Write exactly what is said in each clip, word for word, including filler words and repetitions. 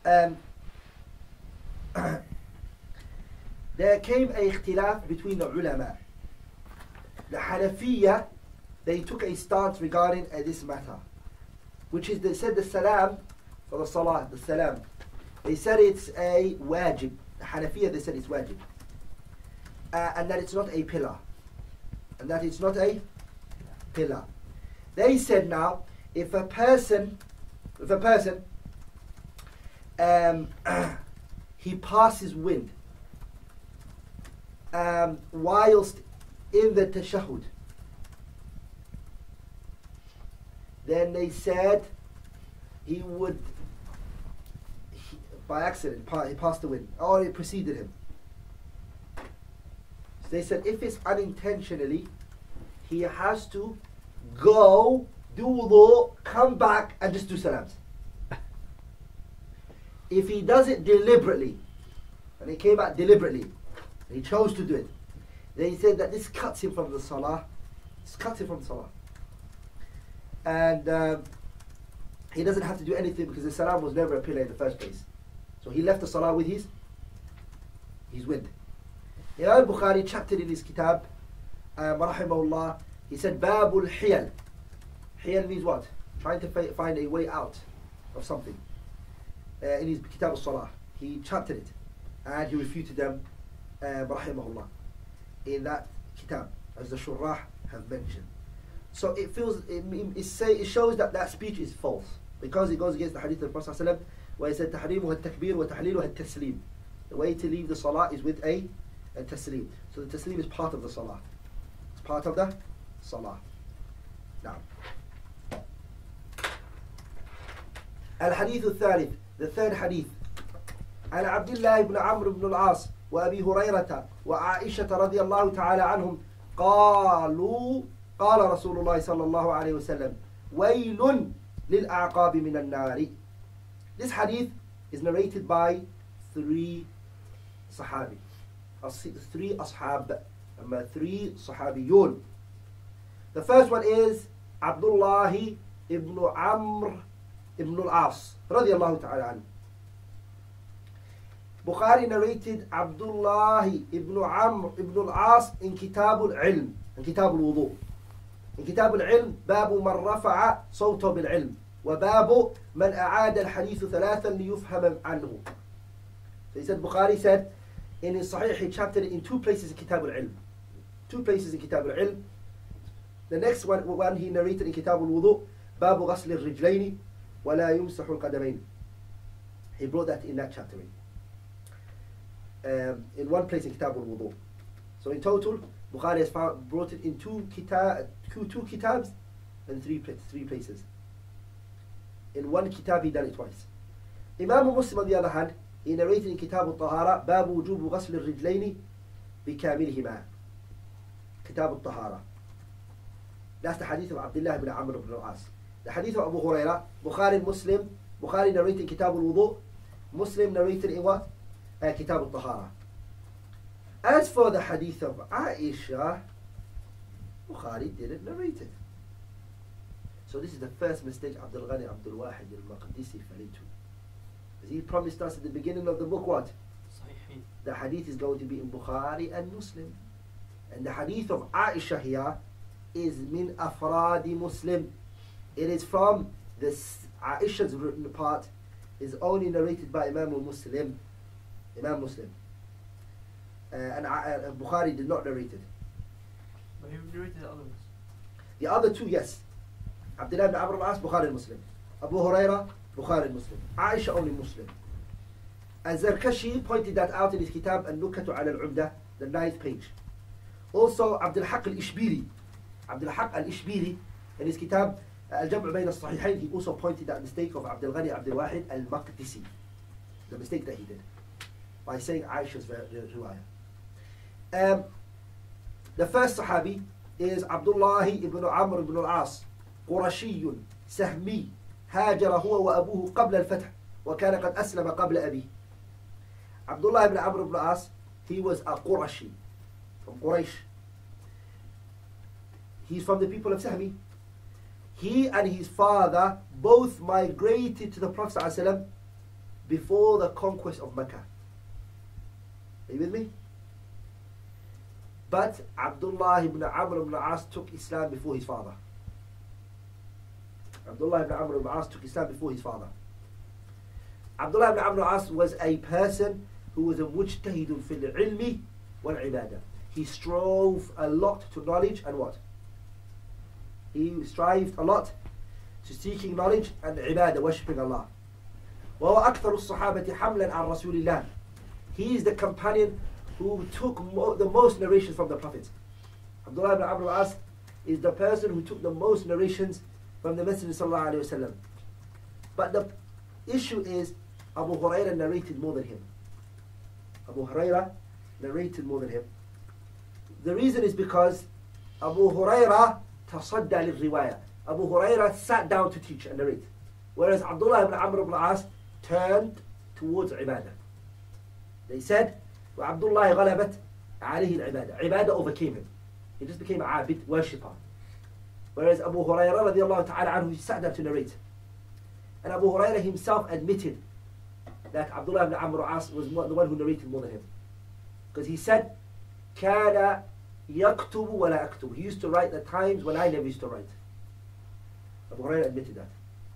um, there came a ikhtilaf between the ulama. The Hanafiya, they took a stance regarding uh, this matter, which is they said the salam for the salah, the salam. They said it's a wajib. The Hanafiya, they said it's wajib. Uh, and that it's not a pillar. And that it's not a pillar. They said now, if a person, if a person, um, he passes wind, um, whilst in the tashahhud, then they said he would, he, by accident, he passed the wind, or it preceded him. So they said if it's unintentionally, he has to go, do wudu, come back and just do salams. If he does it deliberately, and he came back deliberately, and he chose to do it, then he said that this cuts him from the salah. This cuts him from the salah. And um, he doesn't have to do anything because the salam was never a pillar in the first place. So he left the salah with his, his wind. Imam Bukhari chaptered in his kitab, um, rahimahullah, he said, Babul Hiyal. Hiyal means what? Trying to fi find a way out of something. Uh, in his kitab al-salah, he chaptered it. And he refuted them, uh, rahimahullah, in that kitab, as the shurrah have mentioned. So it feels, it, it, say, it shows that that speech is false, because it goes against the hadith of the Prophet ﷺ, where he said, تحريمها التكبير وتحليلها التسليم. The way to leave the salah is with a, a taslim. So the taslim is part of the salah. It's part of the salah. Now, الحديث الثالث, the third hadith. عن عبد الله بن عمرو بن العاص وأبي هريرة وعائشة رضي الله تعالى عنهم قالوا قال رسول الله صلى الله عليه وسلم ويل للأعقاب من النار. This hadith is narrated by three sahabi, three ashab, three sahabiyun. The first one is Abdullah ibn Amr ibn al-As radiyallahu ta'ala anhu. Bukhari narrated Abdullah ibn Amr ibn al-As in Kitab al-Ilm, in Kitab al-Wudu. In Kitab al-Ilm, باب من رفع صوته بالعلم وباب من أعاد الحديث ثلاثا ليفهم عنه. So he said, Bukhari said, in his Sahih he chaptered it in two places in Kitab al-Ilm. Two places in Kitab al-Ilm. The next one, one he narrated in Kitab al-Wudu, باب غسل الرجلين ولا يمسح القدمين. He brought that in that chapter. Um, in one place in Kitab al-Wudu. So in total, Bukhari has found, brought it in two, kitab, two, two kitabs and three, three places. In one kitab he done it twice. Imam Muslim on the other hand, he narrated in Kitab al-Tahara, باب وجوب غسل الرجلين بكاملهما. Kitab al-Tahara. That's the hadith of Abdullah ibn Amr ibn al-As. The hadith of Abu Hurairah, Bukhari and Muslim, Bukhari narrated in Kitab al-Wudu, Muslim narrated in what? Uh, Kitab al-Tahara. As for the hadith of Aisha, Bukhari didn't narrate it. So this is the first mistake Abdul Ghani Abdul Wahid al-Maqdisi fell into. He promised us at the beginning of the book what? Sahih. The hadith is going to be in Bukhari and Muslim. And the hadith of Aisha here is min afradi Muslim. It is from this Aisha's written part, is only narrated by Imam Muslim. Imam Muslim. Uh, and uh, Bukhari did not narrate it. But he narrated the other ones. The other two, yes. Abdullah ibn Amr al-As, Bukhari and Muslim. Abu Hurairah, Bukhari and Muslim. Aisha only Muslim. And Zarkashi pointed that out in his kitab Al-Nukatu ala al-Umdah, the ninth page. Also Abdul Haq al-Ishbili, Abdul Haq al-Ishbili, in his kitab Al-Jam'u Bayn al-Sahihayn, he also pointed that mistake of Abdul Ghani Abdul Wahid al-Maqdisi, the mistake that he did by saying Aisha's riwayah. Um, the first Sahabi is Abdullah ibn Amr ibn al-As, قرشي سهمي هاجر هو وأبوه قبل الفتح وكان قد أسلم قبل أبيه. Abdullah ibn Amr ibn al-As, he was a Qurashi from Quraysh. He's from the people of Sahmi. He and his father both migrated to the Prophet ﷺ before the conquest of Mecca. Are you with me? But Abdullah ibn Amr ibn As took Islam before his father. Abdullah ibn Amr ibn As took Islam before his father. Abdullah ibn Amr ibn As was a person who was a mujtahidun fil ilmi wal ibadah. He strove a lot to knowledge and what? He strived a lot to seeking knowledge and ibadah, worshipping Allah. وهو أكثر الصحابة حملا عن رسول الله. He is the companion who took mo the most narrations from the Prophet. Abdullah ibn Amr ibn As is the person who took the most narrations from the Messenger sallallahu alaihi wasallam. But the issue is Abu Hurairah narrated more than him. Abu Hurairah narrated more than him. The reason is because Abu Hurairah tasadda lil-riwayah. Abu Hurairah sat down to teach and narrate, whereas Abdullah ibn Amr ibn As turned towards ibadah. They said, وَعَبْدُ اللَّهِ غَلَبَتْ عَلَيْهِ الْعِبَادَةِ. Ibadah overcame him. He just became a abid, worshipper. Whereas Abu Hurairah radiallahu ta'ala anhu, he sat down to narrate. And Abu Hurairah himself admitted that Abdullah ibn Amr ibn As was the one who narrated more than him. Because he said, كَانَ يَكْتُبُ وَلَا أَكْتُبُ. He used to write the times when I never used to write. Abu Hurairah admitted that.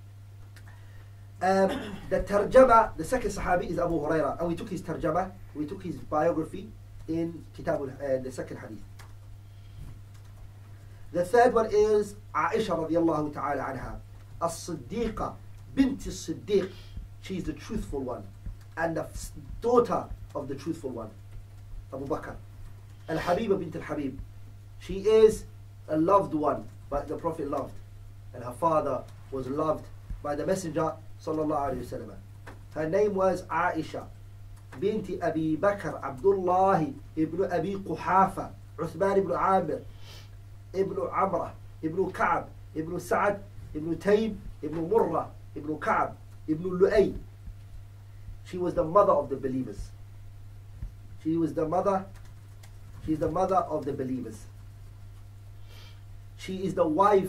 Um, the tarjama, the second sahabi is Abu Hurairah, and we took his tarjama, we took his biography in Kitab uh, the second hadith. The third one is Aisha radiallahu ta'ala anha, as-Siddiqa, bint as-Siddiq. She is the truthful one, and the daughter of the truthful one, Abu Bakr. Al-Habiba bint al-Habib. She is a loved one, but the Prophet loved, and her father was loved by the Messenger sallallahu alayhi wa sallam. Her name was Aisha bint Abi Bakr Abdullah ibn Abi Quhafa Uthman ibn Amir ibn Amrah ibn Ka'b ibn Sa'ad ibn Taym ibn Murrah ibn Ka'b ibn Lu'ay. She was the mother of the believers. She was the mother She is the mother of the believers. She is the wife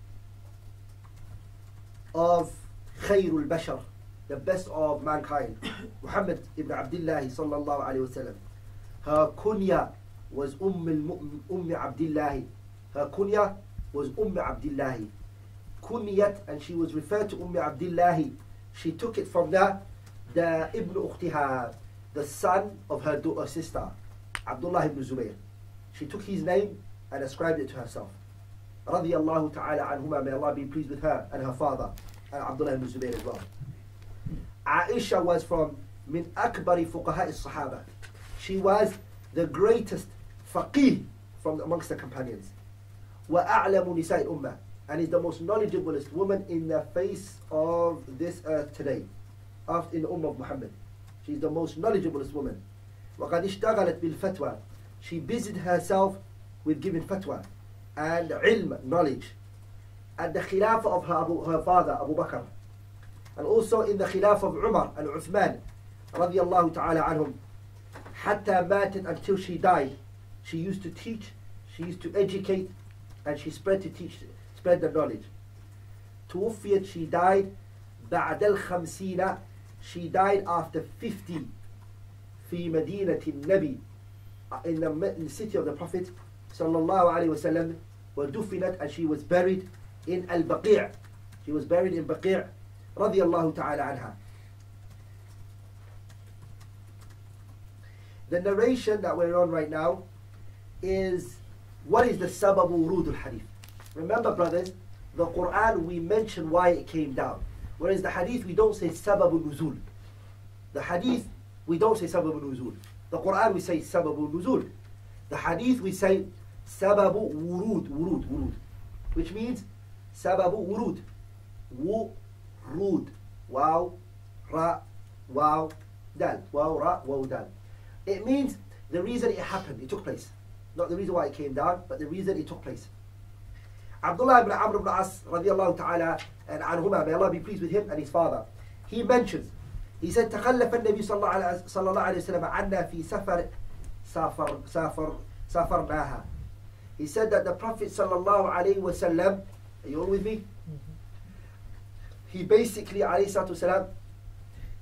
of Khairul Bashar, the best of mankind, Muhammad ibn Abdullah sallallahu alayhi wa sallam. Her kunya was Umm Umm Abdullah. Her kunya was Umm Abdullah. Kunyat, and she was referred to Umm Abdullah. She took it from the, the Ibn Ukhtiha, the son of her daughter, sister, Abdullah ibn Zubayr. She took his name and ascribed it to herself. Radiyallahu ta'ala anhuma, may Allah be pleased with her and her father, and Abdullah ibn Zubayr as well. Aisha was from min akbari fuqaha as-sahaba. She was the greatest faqih from amongst the companions. Wa a'lamu nisa'i al-ummah, and is the most knowledgeablest woman in the face of this earth today, after in the ummah of Muhammad. She is the most knowledgeablest woman. وقد اشتغلت بالفتوى. She busied herself with giving fatwa and ilm, knowledge, at the khilafah of her, Abu, her father Abu Bakr, and also in the khilafah of Umar and Uthman radiyallahu ta'ala anhum. Hatta matat, until she died, she used to teach, she used to educate, and she spread to teach, spread the knowledge. توفيت, she died بعد الخمسين, she died after fifty. في مدينة النبي, in the, in the city of the Prophet sallallahu alaihi wasallam. ودفنت, and she was buried in Al-Baqi'. She was buried in Baqi' radiyallahu ta'ala anha. The narration that we're on right now is what is the sabab wurud al-hadith. Remember, brothers, the Quran, we mention why it came down, whereas the hadith we don't say sabab nuzul. The hadith we don't say sabab nuzul. The Quran we say sabab nuzul. The hadith we say sababu wurud, wurud, wurud, which means sababu wurud, wurud, wow, ra, wow, dal, wow, ra, wow, dal. It means the reason it happened, it took place. Not the reason why it came down, but the reason it took place. Abdullah ibn Amr ibn As radiallahu ta'ala and anhuma, may Allah be pleased with him and his father, he mentions, he said, تخلف النبي صلى الله عليه وسلم عنا في سفر سافر سافر سافرناها. He said that the Prophet sallallahu alaihi wasallam, are you all with me? Mm-hmm. He basically, alayhi salatu wasalam,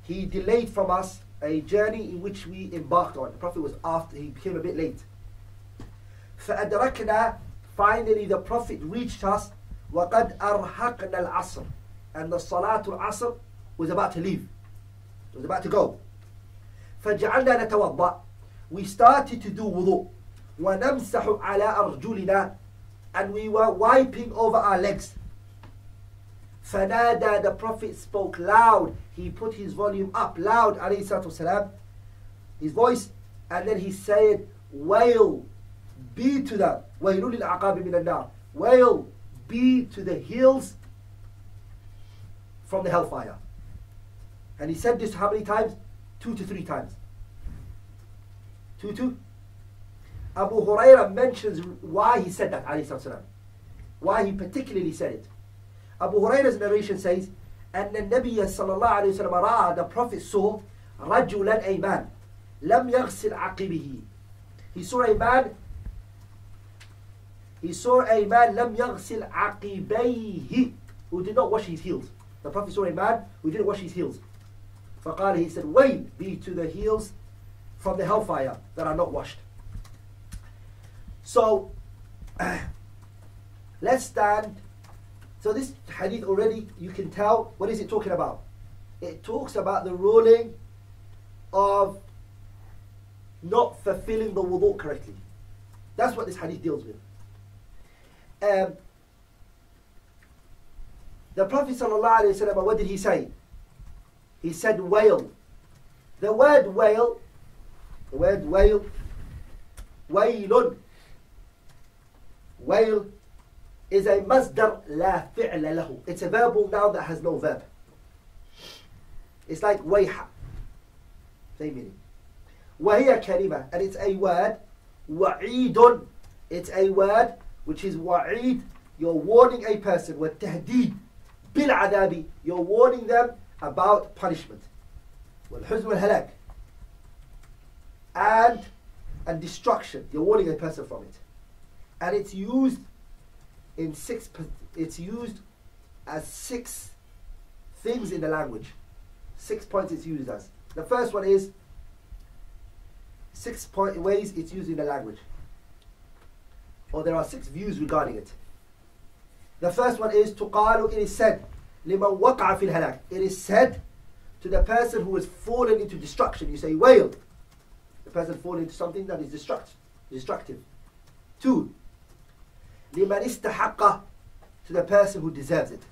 he delayed from us a journey in which we embarked on. The Prophet was after, he became a bit late. فأدركنا, finally the Prophet reached us, وقد أرهقنا العصر, and the Salatul Asr was about to leave. It was about to go. فجعلنا نتوضأ, we started to do wudu, ونمسح على أرجلنا, and we were wiping over our legs. فنادى, the Prophet spoke loud, he put his volume up loud, alayhi salatu wasalam, his voice, and then he said, wail be to them, وَيْلُ لِلْعَقَابِ مِنَ النَّارِ, wail be to the hills from the hellfire. And he said this how many times? Two to three times. Two, two. Abu Hurairah mentions why he said that, alayhi salatu wasalam, why he particularly said it. Abu Hurairah's narration says, أن النبي صلى الله عليه وسلم رأى, the Prophet saw رجلا a man لم يغسل عقبه. He saw a man, he saw a man لم يغسل عقبيه, who did not wash his heels. The Prophet saw a man who didn't wash his heels. فقال, he said, wail be to the heels from the hellfire that are not washed. So, let's stand. So this hadith already, you can tell, what is it talking about? It talks about the ruling of not fulfilling the wudu correctly. That's what this hadith deals with. Um, the Prophet ﷺ, what did he say? He said wail. The word wail, the word wail, wailun, wail, is a masdar la fi'la lahu. It's a verbal noun that has no verb. It's like wayha. Same meaning. وهي كلمة, and it's a word. وعيد, it's a word which is wa'id. You're warning a person. والتهديد بالعذاب, you're warning them about punishment. والحزن والهلاك, and and destruction. You're warning a person from it. And it's used in six, it's used as six things in the language. Six points it's used as. The first one is six point ways it's used in the language. Or there are six views regarding it. The first one is تقال, it is said لمن وقع في الهلاك. It is said to the person who has fallen into destruction. You say wail. The person fallen into something that is destruct, destructive. Two, لمن استحق, to the person who deserves it.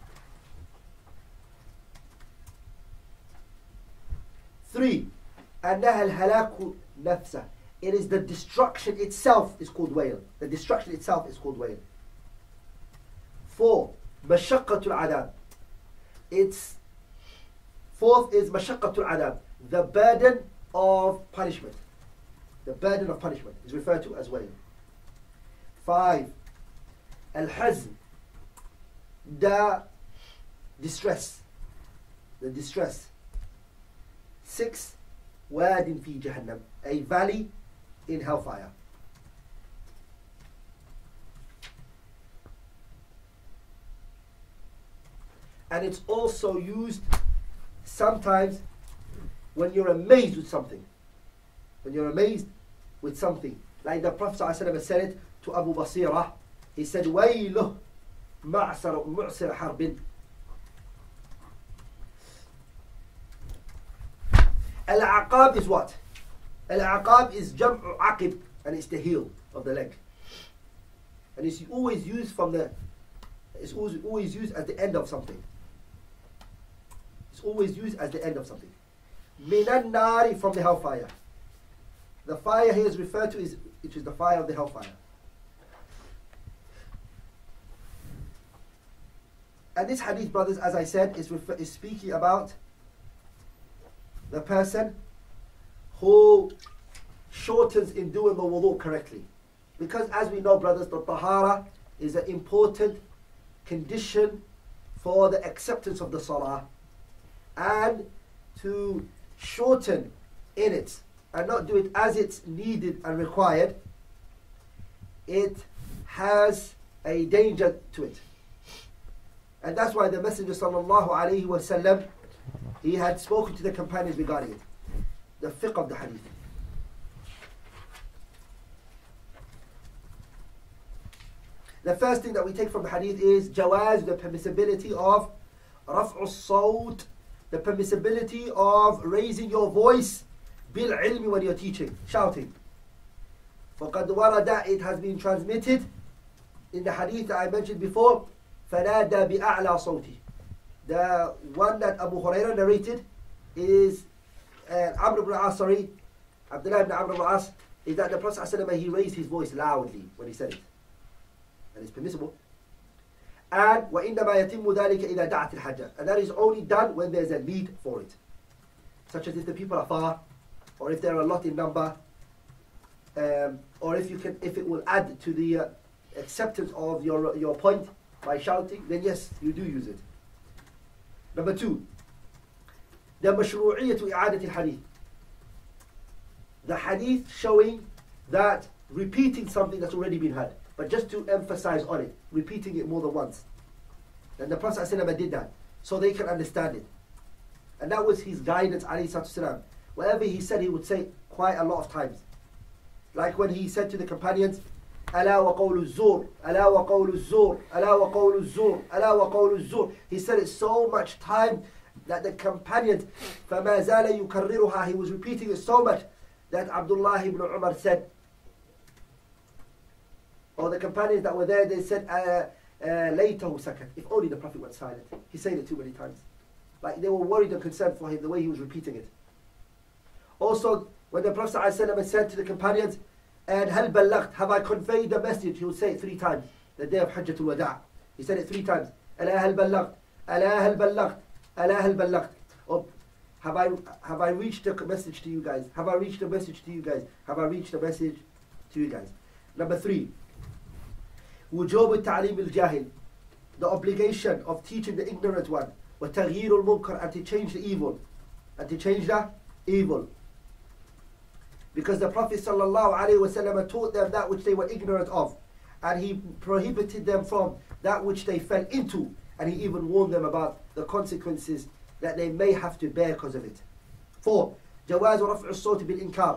Three, أنها الهلاك نفسه. It is the destruction itself is called wail. The destruction itself is called wail. Four, مشقة العذاب. It's fourth is مشقة العذاب, the burden of punishment. The burden of punishment is referred to as wail. Five, الحزن, the distress, the distress. Six, واد في جهنم, a valley in hellfire. And it's also used sometimes when you're amazed with something. When you're amazed with something. Like the Prophet ﷺ said it to Abu Basirah. He said, وَيْلُهْ مَعْصَرَ مُعْصِرَ حَرْبٍ. Al-aqab is what? Al-aqab is jam'u aqib, and it's the heel of the leg. And it's always used from the, it's always, always used at the end of something. It's always used as the end of something. Minan nari, from the hellfire. The fire here is referred to is, it is the fire of the hellfire. And this hadith, brothers, as I said, is, refer, is speaking about the person who shortens in doing the wudu correctly. Because as we know, brothers, the tahara is an important condition for the acceptance of the salah. And to shorten in it and not do it as it's needed and required, it has a danger to it. And that's why the Messenger sallallahu alaihi wasallam he had spoken to the companions regarding it. The fiqh of the hadith. The first thing that we take from the hadith is jawaz, the permissibility of raf'u sawt, the permissibility of raising your voice bil ilmi when you're teaching, shouting. فَقَدْ وَرَدَ, it has been transmitted in the hadith that I mentioned before, فَنَادَى بِأَعْلَى صَوْتِهِ. The one that Abu Hurairah narrated is uh, Amr ibn al-As, sorry, Abdullah ibn Amr ibn al-As, is that the Prophet ﷺ, he raised his voice loudly when he said it. And it's permissible. And وَإِنَّمَا يَتِمُّ ذَلِكَ إِذَا دَعَتِ الْحَاجَةِ. And that is only done when there's a need for it. Such as if the people are far, or if there are a lot in number, um, or if you can, if it will add to the uh, acceptance of your your point by shouting, then yes, you do use it. Number two, the مشروعية إعادة الحديث. The hadith showing that repeating something that's already been heard, but just to emphasize on it, repeating it more than once. And the Prophet ﷺ did that, so they can understand it. And that was his guidance, alayhi salatu wasalam. Whatever he said, he would say quite a lot of times. Like when he said to the companions, ألا وقول الزور, ألا وقول الزور, ألا وقول الزور, ألا وقول الزور. He said it so much time that the companions, فما زال يكررها, he was repeating it so much that Abdullah ibn Umar said, or the companions that were there, they said, uh, uh, ليته سكت. If only the Prophet went silent. He said it too many times. Like they were worried and concerned for him, the way he was repeating it. Also, when the Prophet ﷺ said to the companions, and هل بلغت, have I conveyed the message? He would say it three times. The day of Hajjatul Wada'. He said it three times. ألا هل بلغت, ألا هل بلغت, ألا هل بلغت. Or have I have I reached the message to you guys? Have I reached the message to you guys? Have I reached the message to you guys? Number three, وجوب التعليم الجاهل, the obligation of teaching the ignorant one, وتغيير المنكر, and to change the evil, and to change the evil. Because the Prophet ﷺ taught them that which they were ignorant of, and he prohibited them from that which they fell into, and he even warned them about the consequences that they may have to bear because of it. Four, جواز رفع الصوت بالإنكار,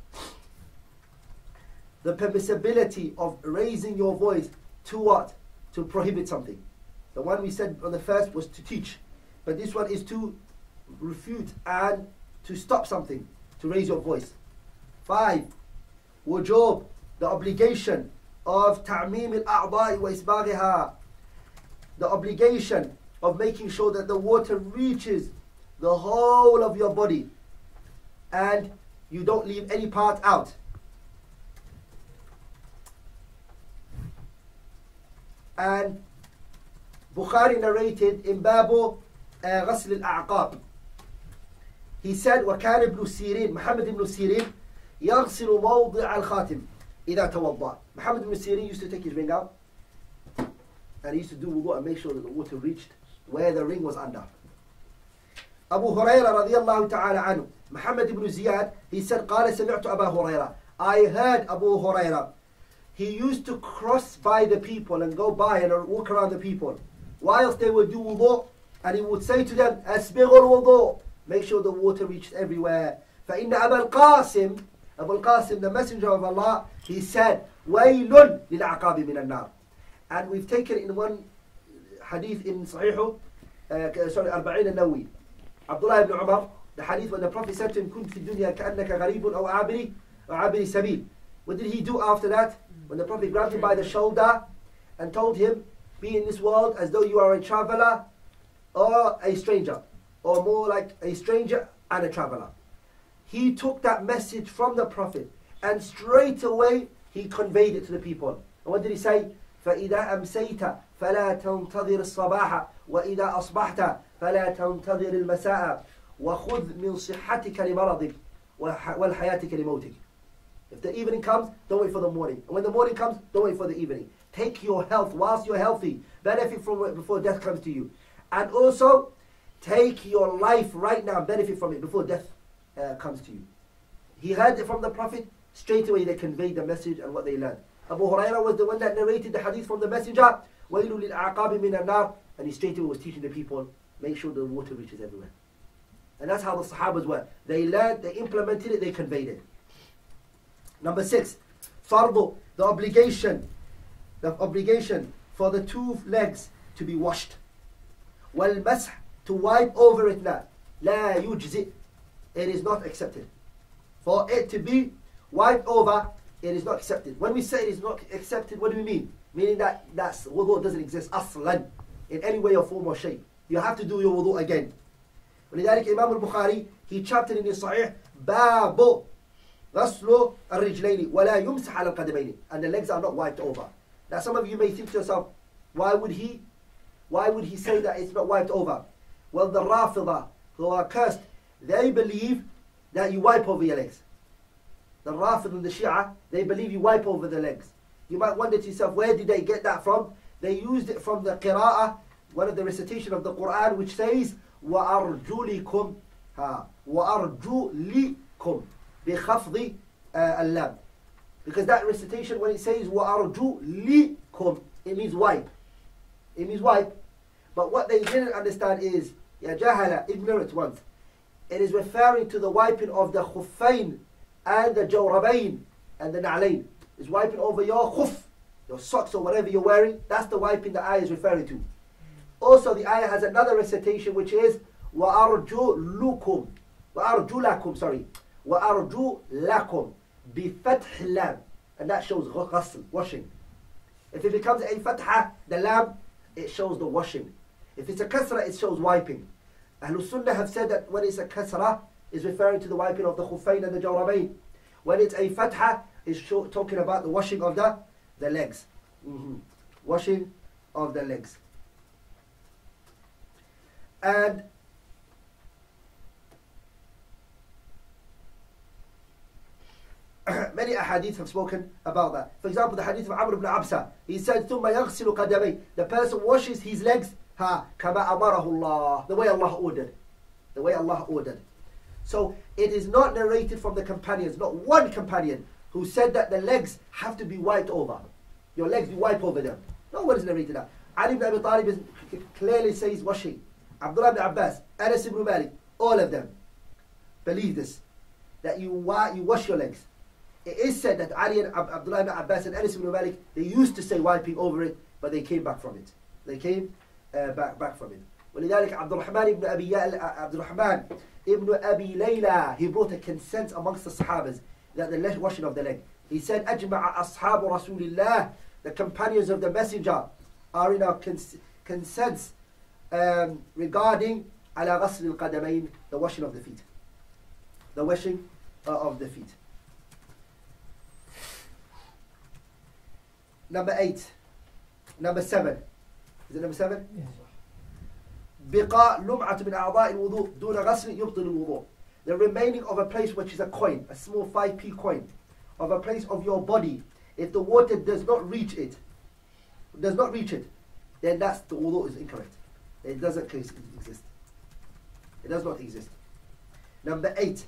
the permissibility of raising your voice to what? To prohibit something. The one we said on the first was to teach, but this one is to refute and to stop something, to raise your voice. Five, wujub, the obligation of ta'mim al-a'dha'i wa isbaghiha, the obligation of making sure that the water reaches the whole of your body and you don't leave any part out. And Bukhari narrated in Babu uh, Ghasl al-A'qab, he said, وكان ابن سيرين, Muhammad ibn Sirin, يغسل موضع الخاتم إذا توضأ. Muhammad ibn Sirin used to take his ring out and he used to do wudu and make sure that the water reached where the ring was under. Abu Hurairah radiallahu ta'ala anhu, Muhammad ibn Ziyad, he said, قال سمعت أبا هريرة, I heard Abu Hurairah. He used to cross by the people and go by and walk around the people whilst they would do wudu, and he would say to them, أسبغوا الوضوء, make sure the water reached everywhere. فإن أبا القاسم, Abu al-Qasim, the messenger of Allah, he said, وَيْلٌ لِلْعَقَابِ مِنَ النَّارِ. And we've taken in one hadith in Sahih, uh, sorry, Arba'in al-Nawi, Abdullah ibn Umar, the hadith when the Prophet said to him, كُنْ فِي الدُّنْيَا كَأَنَّكَ غَرِيبٌ أَوْ عَابِرِ عَابِرِ سَبِيلٍ. What did he do after that? When the Prophet grabbed him by the shoulder and told him, be in this world as though you are a traveler or a stranger, or more like a stranger and a traveler. He took that message from the Prophet and straight away he conveyed it to the people. And what did he say? فَإِذَا أَمْسَيْتَ فَلَا تَنْتَظِرِ الصَّبَاحَ وَإِذَا أَصْبَحْتَ فَلَا تَنْتَظِرِ الْمَسَاءَ وَخُذْ مِنْ صِحَّتِكَ لِمَرَضِكَ وَالْحَيَاتِكَ لِمَوْتِكَ. If the evening comes, don't wait for the morning. And when the morning comes, don't wait for the evening. Take your health whilst you're healthy. Benefit from it before death comes to you. And also, take your life right now and benefit from it before death Uh, comes to you. He heard it from the Prophet, straight away they conveyed the message and what they learned. Abu Hurairah was the one that narrated the hadith from the messenger, وَيْلُ لِلْأَعْقَابِ مِنَ النَّارِ, and he straight away was teaching the people, make sure the water reaches everywhere. And that's how the Sahabas were. They learned, they implemented it, they conveyed it. Number six, fardu, the obligation, the obligation for the two legs to be washed. Wal-masah, to wipe over it now. La yujzi, it is not accepted. For it to be wiped over, it is not accepted. When we say it is not accepted, what do we mean? Meaning that that's wudu doesn't exist aslan in any way or form or shape. You have to do your wudu again. ولذلك Imam al-Bukhari, he chaptered in his Sahih, باب غسل الرجلين ولا يمسح على القدمين, and the legs are not wiped over. Now some of you may think to yourself, why would he, why would he say that it's not wiped over? Well, the Rafida, who are cursed, they believe that you wipe over your legs. The Rafid and the Shia, they believe you wipe over the legs. You might wonder to yourself, where did they get that from? They used it from the Qira'ah, one of the recitation of the Quran, which says, وَأَرْجُلِكُمْ ha, وَأَرْجُلِكُمْ بِخَفْضِ اللَّامِ. Because that recitation, when it says وَأَرْجُلِكُمْ, it means wipe. It means wipe. But what they didn't understand is, ya jahala, ignorant ones, it is referring to the wiping of the khuffain and the jawrabain and the na'lain. It's wiping over your khuf, your socks or whatever you're wearing. That's the wiping the ayah is referring to. Also, the ayah has another recitation which is وَأَرْجُلُكُمْ وَأَرْجُلَكُمْ sorry وَأَرْجُلَكُمْ بِفَتْحِ lam, and that shows ghusl, washing. If it becomes a fatha, the lam, it shows the washing. If it's a kasra, it shows wiping. Ahlul Sunnah have said that when it's a kasra, it's referring to the wiping of the khuffain and the jawrabain. When it's a fatha, it's talking about the washing of the, the legs. Mm-hmm. Washing of the legs. And many ahadith have spoken about that. For example, the hadith of Amr ibn Absa, he said, ثُمَّ يَغْسِلُ قَدَمَيْهِ, the person washes his legs, ha, كَمَا أَمَرَهُ اللَّهِ, the way Allah ordered. The way Allah ordered. So it is not narrated from the companions, not one companion who said that the legs have to be wiped over. Your legs, you wipe over them. No one has narrated that. Ali ibn Abi Talib clearly says washing. Abdullah ibn Abbas, Anas ibn Malik, all of them believe this, that you, wa you wash your legs. It is said that Ali and Ab Abdullah ibn Abbas and Anas ibn Malik, they used to say wiping over it, but they came back from it. They came uh, back, back from it. ولذلك عبد الرحمن ibn Abi عبد الرحمن ibn Abi Layla, he brought a consent amongst the Sahabas that the washing of the leg. He said, أجمع أصحاب رسول الله, the companions of the Messenger are in a cons consent um, regarding على غسل القدمين, the washing of the feet. The washing uh, of the feet. Number eight. Number seven. Is it number seven? Yes. بقاء لمعة من أعضاء الوضوء دون غسل يبطل الوضوء. The remaining of a place which is a coin, a small five p coin, of a place of your body, if the water does not reach it, does not reach it, then that's the wudu is incorrect. It doesn't exist. It does not exist. Number eight.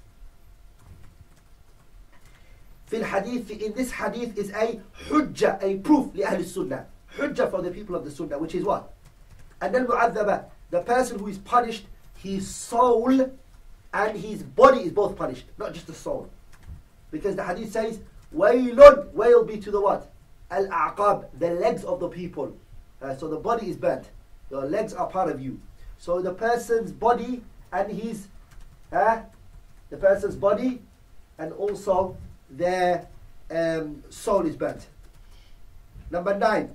في الحديث, in this hadith is a hujjah, a proof لأهل السنة. Hujjah for the people of the sunnah, which is what? And then mu'adhaba, the person who is punished, his soul and his body is both punished, not just the soul. Because the hadith says, waylun, wail be to the what? Al-a'qab, the legs of the people. Uh, so the body is burnt. Your legs are part of you. So the person's body and his, uh, the person's body and also their um, soul is burnt. Number nine.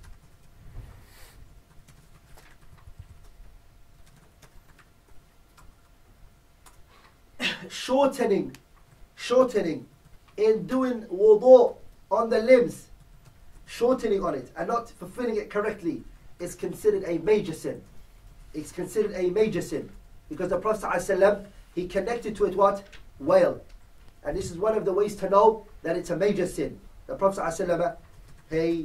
Shortening, shortening in doing wudu on the limbs, shortening on it and not fulfilling it correctly is considered a major sin. It's considered a major sin because the Prophet ﷺ, he connected to it what? Wail. And this is one of the ways to know that it's a major sin. The Prophet ﷺ, he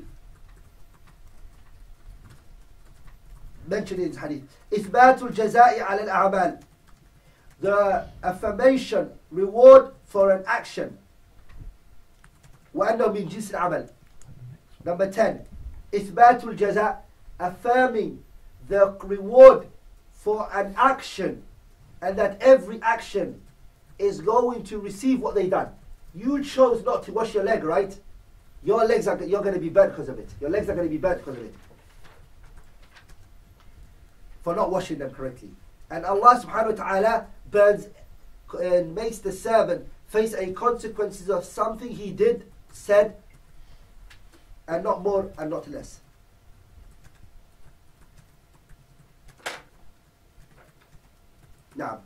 mentioned in his hadith, إثبات الجزاء على الأعمال, the affirmation, reward for an action. وأنه من جنس العمل. Number ten, إثبات الجزاء, affirming the reward for an action and that every action is going to receive what they done. You chose not to wash your leg, right? Your legs are you're going to be burnt because of it. Your legs are going to be burnt because of it. For not washing them correctly. And Allah subhanahu wa ta'ala burns and makes the servant face a consequences of something he did, said, and not more and not less. Now,